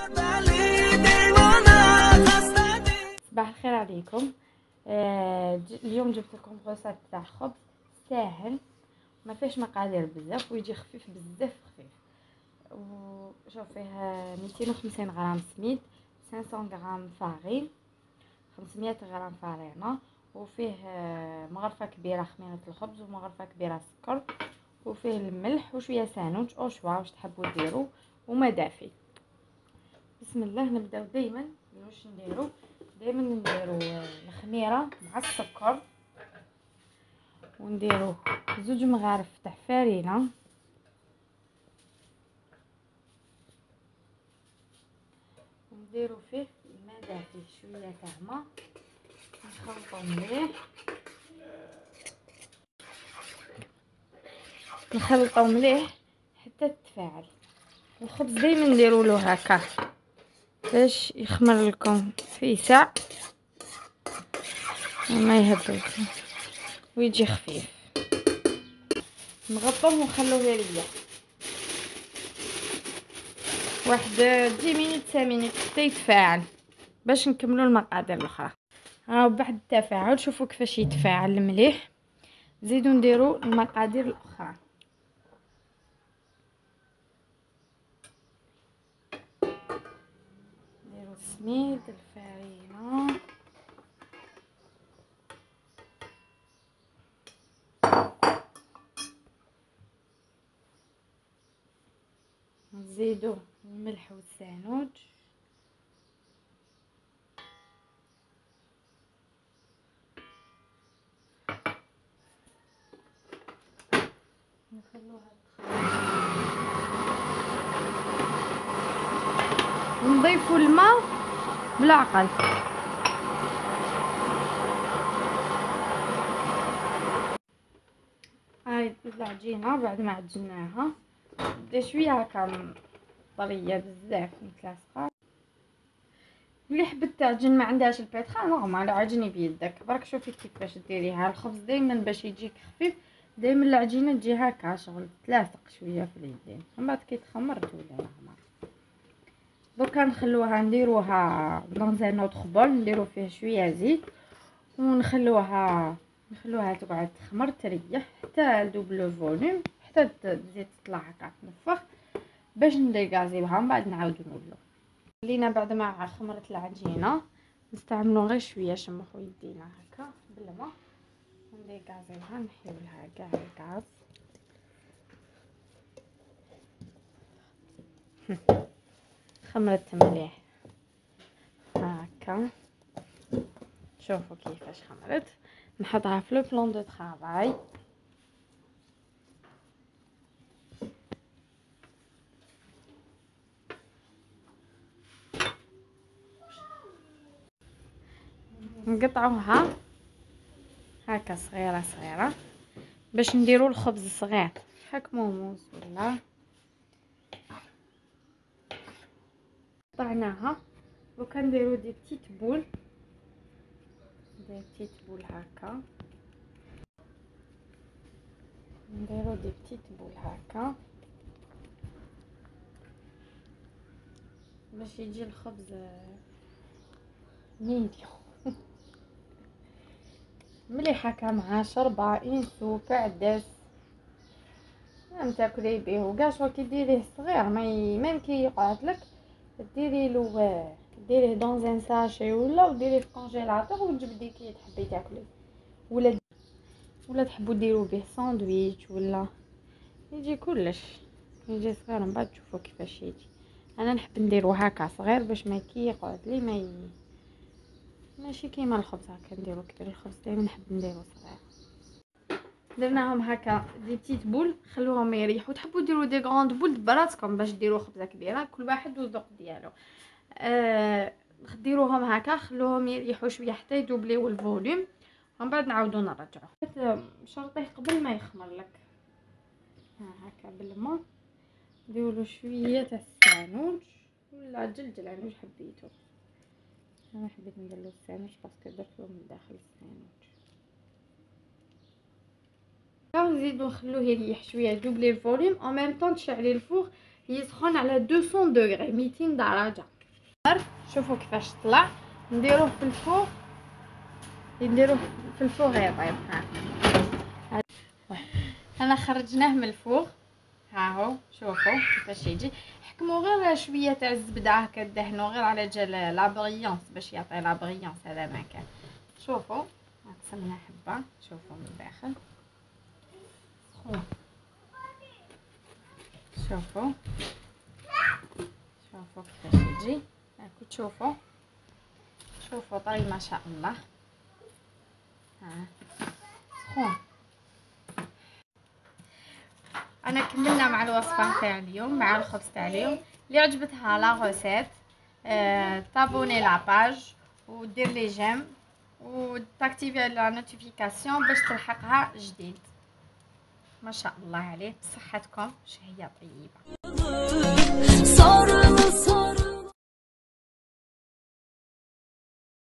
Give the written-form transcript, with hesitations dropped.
صباح الخير عليكم. اليوم جبت لكم غوصات تاع خبز ساهل، ما فيهش مقادير بزاف ويجي خفيف بزاف خفيف. وشوف فيه 250 غرام سميد، 500 غرام فارين، 500 غرام فرينه، وفيه مغرفه كبيره خميره الخبز ومغرفه كبيره سكر، وفيه الملح وشويه سانوج او شوا واش تحبوا ديروا، وما دافي. بسم الله. نبداو دائما واش نديرو، الخميره مع السكر، ونديرو 2 مغارف تاع فرينه، ونديرو فيه الماء دافي شويه تاع ما، نخلطو مليح حتى تتفاعل. الخبز دائما نديرو له هكا باش يخمر لكم في ساعه وما يهبلكم ويجي خفيف. نغطوه ونخلوه يريح واحد 10 مينوت 5 مينوت حتى يتفاعل باش نكملوا المقادير الاخرى. ها بعد التفاعل شوفوا كيفاش يتفاعل مليح، زيدوا نديروا المقادير الاخرى. نديروا السميد، الفرينه، نزيدوا الملح والسانوج، نخلوها ونضيفوا الماء بالعقل. هاي العجينه بعد ما عجناها بدا شويه هكا طريه بزاف متلاصقه. اللي حبت تعجن ما عندهاش البيتخا نورمال عجني بيدك برك. شوفي كيفاش ديريها. الخبز دائما باش يجيك خفيف دائما العجينه تجي هكا شغل تلاصق شويه في اليدين، من بعد كي تخمر تولي نورمال. دوكا نخلوها نديروها دون ان اوتر بول، نديرو فيه شويه زيت ونخلوها تقعد تخمر تريح حتى دوبل لو فوليوم، حتى تزيد تطلع هكا تنفخ باش نديكازيوها. من بعد نعاودو نولو. خلينا بعد ما خمرت العجينه نستعملوا غير شويه شمخوا يدينا هكا بالماء ونديكازيوها، نحيو لها كاع الغاز. خمرت مليح هكا، شوفوا كيفاش خمرت. نحطها في لو بلون دو طرافاي. نقطعوها هكا صغيره صغيره باش نديرو الخبز صغير هاك موموس ولا. قطعناها وكنديرو دي بتيت بول هكا، نديرو دي بتيت بول هكا باش يجي الخبز ميديو مليح هكا مع شربه انسو كعدس مام تاكلي بيه. وكاع شغل كي ديريه صغير ميم كي يقعد لك ديريه دون ان ساشي ولا ديريه في كونجيلاتور وتجبديه كي تحبي تاكلي، ولا تحبوا ديروا به ساندويتش ولا يجي كلش يجي صغير. من بعد تشوفوا كيفاش يجي. انا نحب نديرو هكا صغير باش ما كي يقعد لي ماشي كيما الخبز هكا نديرو كبير. الخبز دائما نحب نديرو صغير. درناهم هكا دي بتيت بول، خلوهم يريحوا. تحبوا ديروا دي غراند بول براسكم باش ديروا خبزه كبيره، كل واحد والذوق ديالو. ديروهم هكا خلوهم يريحوا شويه حتى يدوبليو الفوليوم، ومن بعد نعاودو نرجعو. شرطيه قبل ما يخمر لك هكا بالماء، نديرو شويه تاع السانوج ولا جلجل على واش حبيتو. انا حبيت نديرلو السانوج باسكو درتو من داخل السانوج. نزيدو نخلوه يريح شويه دوبلي الفوليوم، او ميم طون تشعلي الفوغ يسخن على 200 دوغري 200 درجه. شوفوا كيفاش طلع. نديروه في الفوق، يطيب. انا خرجناه من الفوق، ها هو شوفوا كيفاش يجي. حكموا غير شويه تاع الزبده هكا دهنوا غير على جال لا بريونس باش يعطي لا بريونس، هذا ما كان. شوفوا قسمنا حبه، شوفوا من الداخل سخون. شوفوا كيفاش يجي هاكو. شوفوا طري ما شاء الله. ها سخون. انا كملنا مع الوصفه تاع اليوم، مع الخبز تاع اليوم. اللي عجبتها لا غوسيت تابوني لاباج ودير لي جيم وتاكتيفي لا نوتيفيكاسيون باش تلحقها جديد. ما شاء الله عليه، بصحتكم، شهيه طيبه.